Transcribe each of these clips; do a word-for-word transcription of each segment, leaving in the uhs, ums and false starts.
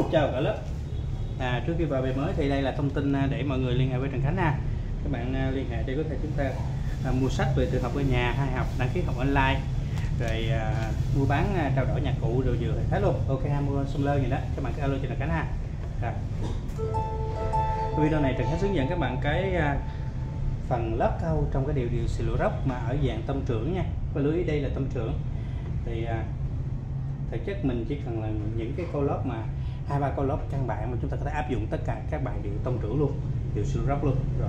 Chào cả lớp. À, trước khi vào bài mới thì đây là thông tin để mọi người liên hệ với Trần Khánh ha. Các bạn liên hệ để có thể chúng ta à, mua sách về tự học ở nhà hay học đăng ký học online, rồi à, mua bán à, trao đổi nhạc cụ đồ vừa hết luôn. Ok ha, mua xong lơ gì đó các bạn cứ alo cho Trần Khánh ha. Rồi. Video này Trần Khánh hướng dẫn các bạn cái à, phần lót câu trong cái điều điều xì lụa rốc mà ở dạng tông trưởng nha. Và lưu ý đây là tông trưởng. Thì à, thực chất mình chỉ cần là những cái câu lót mà hai ba câu lót căn bản mà chúng ta có thể áp dụng tất cả các bài điệu tông trưởng luôn, điệu xì lụa rốc luôn. Rồi.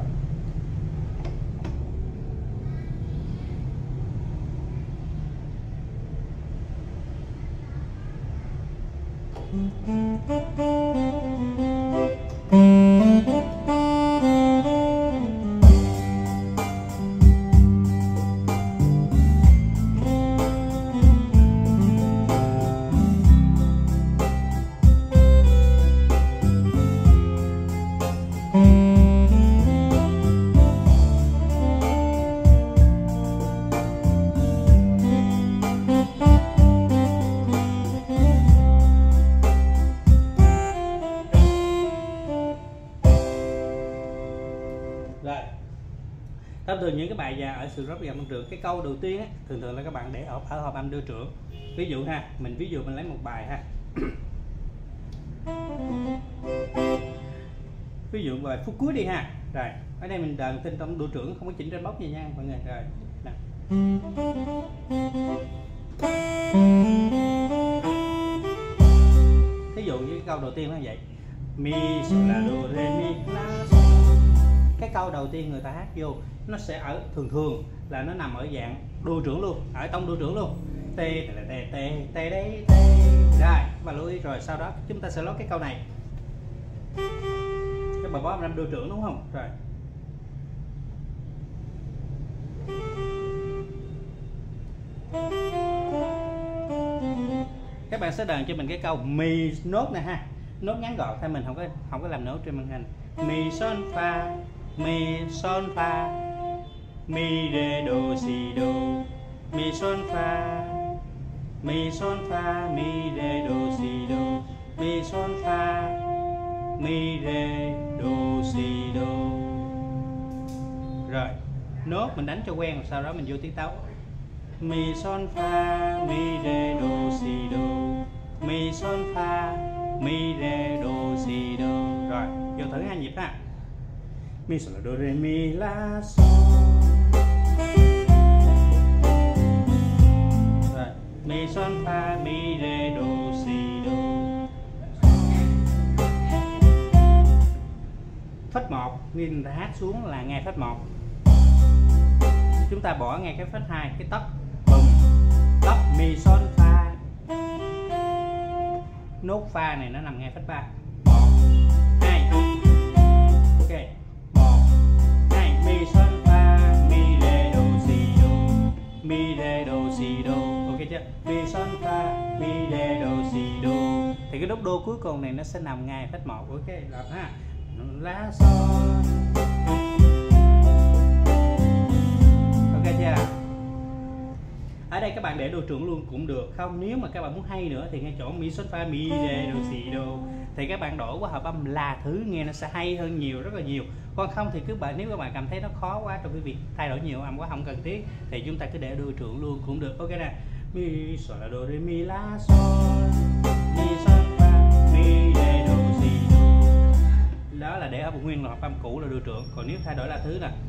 Rồi, thông thường những cái bài già ở xì lụa rốc dạng tông trưởng, cái câu đầu tiên ấy, thường thường là các bạn để ở, ở hợp âm đưa trưởng. Ví dụ ha, mình ví dụ mình lấy một bài ha. Ví dụ bài phút cuối đi ha. Rồi, ở đây mình đờn tinh tông đưa trưởng, không có chỉnh trên bóc gì nha mọi người. Rồi, nè. Thí dụ như cái câu đầu tiên nó vậy. Mi sol la do re mi la sol. Cái câu đầu tiên người ta hát vô nó sẽ ở thường thường là nó nằm ở dạng đô trưởng luôn, ở tông đô trưởng luôn. Tê tê tê tê tê tê tê. Rồi, và lưu ý rồi sau đó chúng ta sẽ lót cái câu này. Các bạn có âm đô trưởng đúng không? Rồi. Các bạn sẽ đàn cho mình cái câu mi nốt nè ha. Nốt ngắn gọn thôi, mình không có không có làm nốt trên màn hình. Mi son fa, mi son fa, mi re do si do, mi son fa, mi son fa, mi re do si do, mi son fa, mi re do si do. Rồi, nốt mình đánh cho quen, sau đó mình vô tiết tấu. Mi son fa, mi re do si do, mi son fa, mi re do si do. Rồi, vô thử hai nhịp ha. Mi sol la do re mi la sol. Rồi, mi son fa, mi re do si do. Phách một, nguyên ta hát xuống là nghe phách một. Chúng ta bỏ nghe cái phách hai, cái tóc bùm, tóc mi son fa. Nốt fa này nó nằm nghe phách ba. một hai. Ok. một hai, mi son fa, mi re do si do, mi re do si do. Ok chưa? Mi son fa, mi re do si do. Thì cái nốt đô cuối cùng này nó sẽ nằm ngay phách một. Ok, làm ha. La son. Ok chưa? Ở đây các bạn để đồ trưởng luôn cũng được. Không, nếu mà các bạn muốn hay nữa thì ngay chỗ mi son fa, mi re do si do thì các bạn đổi qua hợp âm là thứ nghe nó sẽ hay hơn nhiều, rất là nhiều. Còn không thì cứ bạn nếu các bạn cảm thấy nó khó quá trong cái việc thay đổi nhiều âm quá không cần thiết thì chúng ta cứ để đồ trưởng luôn cũng được. Ok nè. Mi sol la do re mi la sol, mi son fa, mi re do si do. Đó là để ở một nguyên là hợp âm cũ là đồ trưởng. Còn nếu thay đổi là thứ nè.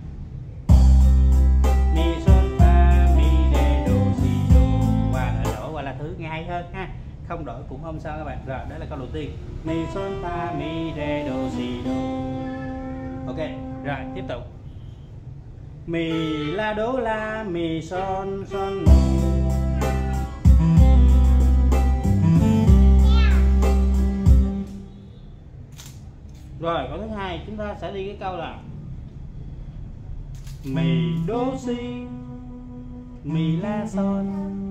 Mi son fa, mi re do si do. Và đổi qua là thứ nghe hay hơn ha. Không đổi cũng không sao các bạn. Rồi, đó là câu đầu tiên. Mi son fa, mi re do si do. Ok, rồi tiếp tục. Mi la do la, mi son son mi. Rồi, câu thứ hai chúng ta sẽ đi cái câu là mi do si, mi la son,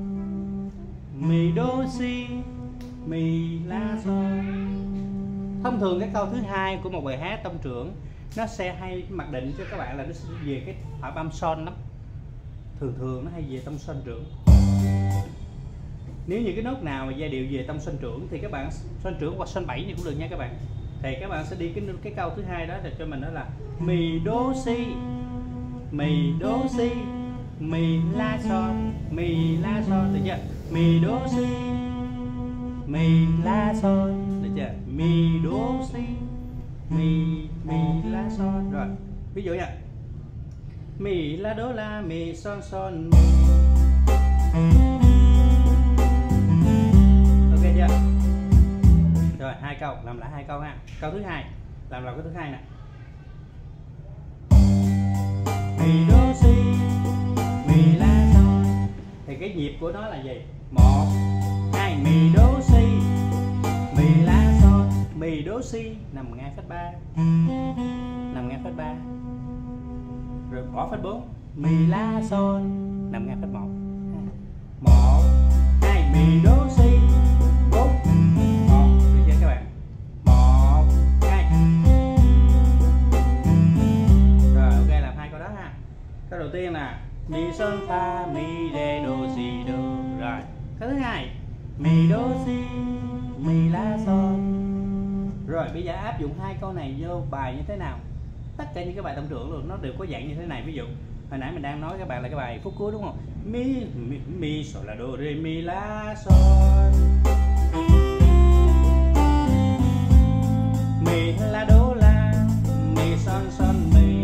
mi do si, mi la son. Thông thường cái câu thứ hai của một bài hát tông trưởng nó sẽ hay mặc định cho các bạn là nó sẽ về cái hợp âm son lắm. Thường thường nó hay về tông son trưởng. Nếu như cái nốt nào mà giai điệu về tông son trưởng thì các bạn son trưởng hoặc son bảy này cũng được nha các bạn. Thì các bạn sẽ đi cái cái câu thứ hai đó là cho mình đó là mi đô si, mi đô si, mi la son, mi la son, được chưa? Mi đô si, mi la son, được chưa? Mi đô si, mi mi la son. Rồi ví dụ nha, mi la đô la mi son son mi. Ok chưa? Rồi hai câu, làm lại hai câu ha. Câu thứ hai, làm lại câu thứ hai nè. Mi đô si, mi la son. Thì cái nhịp của nó là gì? Một, hai, mi đô si, mi la son. Mi đô si nằm ngang phép ba, nằm ngang phép ba. Rồi bỏ phép bốn, mi la son nằm ngang phép một. Một, hai, mi đô si, bốn, một. Được chưa các bạn? Một, hai. Rồi ok, làm hai câu đó ha. Câu đầu tiên là mi son fa mi re do si do. Rồi câu thứ hai, mi đô si, mi la son. Rồi bây giờ áp dụng hai câu này vô bài như thế nào? Tất cả những cái bài tông trưởng luôn nó đều có dạng như thế này. Ví dụ hồi nãy mình đang nói các bạn là cái bài phút cuối đúng không? Mi mi, mi sol la do re mi la son, mi la do la mi son son mi,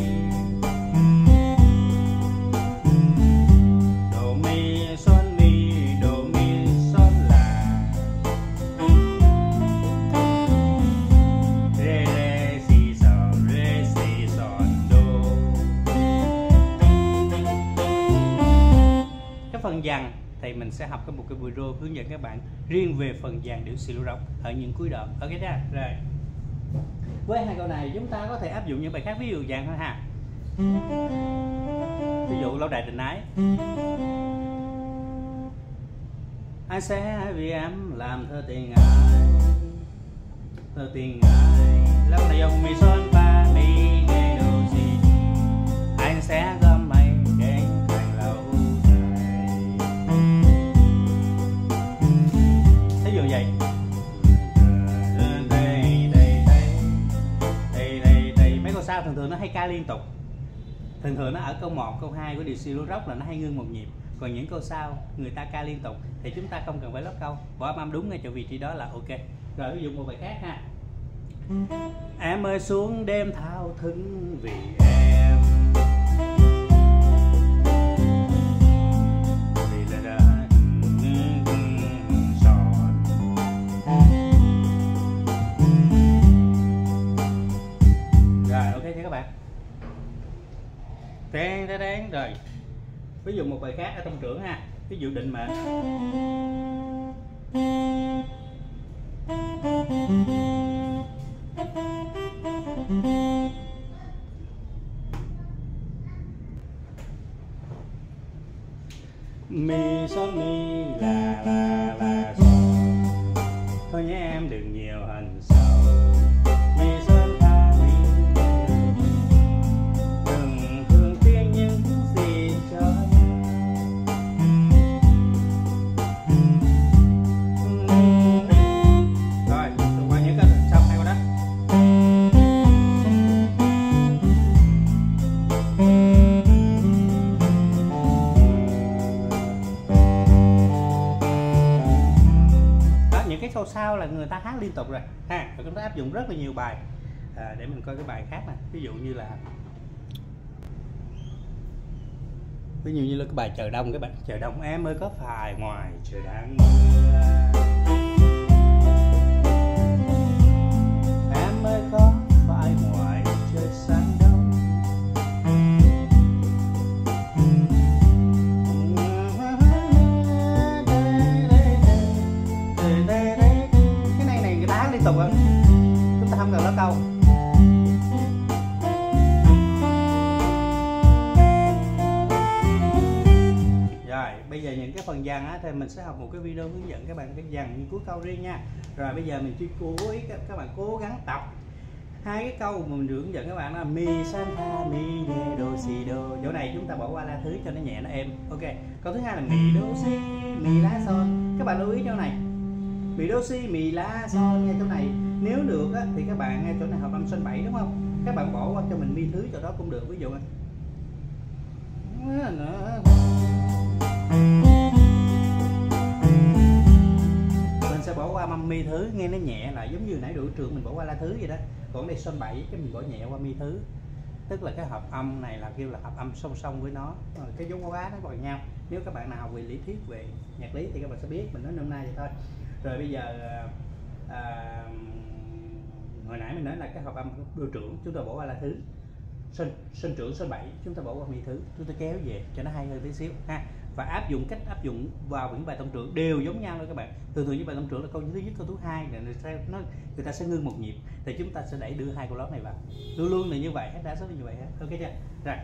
do mi son mi do mi son la, re re si son re si son do. Cái phần dàn thì mình sẽ học cái một cái video hướng dẫn các bạn riêng về phần dàn điệu xì lô rộng ở những cuối đoạn. Ok chưa? Rồi với hai câu này chúng ta có thể áp dụng những bài khác, ví dụ dàn thôi ha. Ví dụ lâu đài tình ái, anh sẽ vì em làm thơ tình ai, thơ tình ai. Lâu đài dòng mi son fa mi re do si, anh sẽ gom mây đến thành lâu dài. Thí dụ vậy. Mấy câu sau thường thường nó hay ca liên tục. Thường thường nó ở câu một, câu hai của điệu xì lô rốc là nó hay ngưng một nhịp. Còn những câu sau người ta ca liên tục thì chúng ta không cần phải lót câu, bỏ âm âm đúng ngay chỗ vị trí đó là ok. Rồi ví dụ một bài khác ha. Em ơi xuống đêm thao thức vì em, vì là đã son. Rồi ok nha các bạn. Đen đen đen. Rồi ví dụ một bài khác ở tông trưởng ha. Ví dụ định mệnh. Mi son mi la la la son. Thôi nhé em đừng nhiều hành sầu. Mi son fa mi đừng thương tiếc những gì cho rồi tôi qua những cái sau hai câu đó. Những cái câu sau là người ta hát liên tục rồi ha, và chúng ta áp dụng rất là nhiều bài. À, để mình coi cái bài khác nè, ví dụ như là ví dụ như là cái bài chờ đông các bạn. Chờ đông em ơi có phải ngoài trời đang mưa, em ơi có phải ngoài trời sáng đông. Cái này này người ta hát liên tục rồi, chúng ta không cần nói câu. Rồi bây giờ những cái phần dàn á thì mình sẽ học một cái video hướng dẫn các bạn cái dàn như cuối câu riêng nha. Rồi bây giờ mình chỉ cố ý các, các bạn cố gắng tập hai cái câu mà mình hướng dẫn các bạn là mi san fa mi re do si do. Chỗ này chúng ta bỏ qua la thứ cho nó nhẹ nó êm. Ok. Câu thứ hai là mi do si mi la son. các bạn lưu ý chỗ này, mi đô si, mi la son nha. Chỗ này nếu được á, thì các bạn nghe chỗ này hợp âm son bảy đúng không, các bạn bỏ qua cho mình mi thứ chỗ đó cũng được. Ví dụ mình sẽ bỏ qua âm mi thứ, nghe nó nhẹ lại giống như nãy đội trưởng mình bỏ qua la thứ vậy đó. Còn đây son bảy cái mình bỏ nhẹ qua mi thứ, tức là cái hợp âm này là kêu là hợp âm song song với nó, cái dấu hóa nó bằng nhau. Nếu các bạn nào học về lý thuyết về nhạc lý thì các bạn sẽ biết, mình nói nôm na vậy thôi. Rồi bây giờ à, hồi nãy mình nói là cái hợp âm đô trưởng chúng ta bỏ qua la thứ, sơn sơn trưởng sơn bảy chúng ta bỏ qua mi thứ, chúng ta kéo về cho nó hay hơn tí xíu ha. Và áp dụng cách áp dụng vào những bài tông trưởng đều giống nhau thôi các bạn. Thường thường những bài tông trưởng là câu thứ nhất, câu thứ hai là người ta, nó, người ta sẽ ngưng một nhịp, thì chúng ta sẽ đẩy đưa hai câu lót này vào, luôn luôn là như vậy hết, đa số là như vậy hết. Ok chưa? Rồi.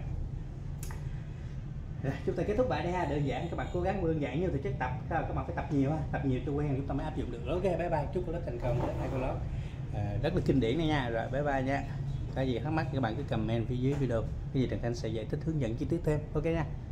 Rồi, chúng ta kết thúc bài đây ha, đơn giản, các bạn cố gắng đơn giản như thực chất tập, các bạn phải tập nhiều ha, tập nhiều cho quen chúng ta mới áp dụng được. Ok, bye bye, chúc câu lót thành công, hai câu lót à, rất là kinh điển này nha. Rồi bye bye nha. Có gì thắc mắc các bạn cứ comment phía dưới video, cái gì Trần Khanh sẽ giải thích hướng dẫn chi tiết thêm. Ok nha.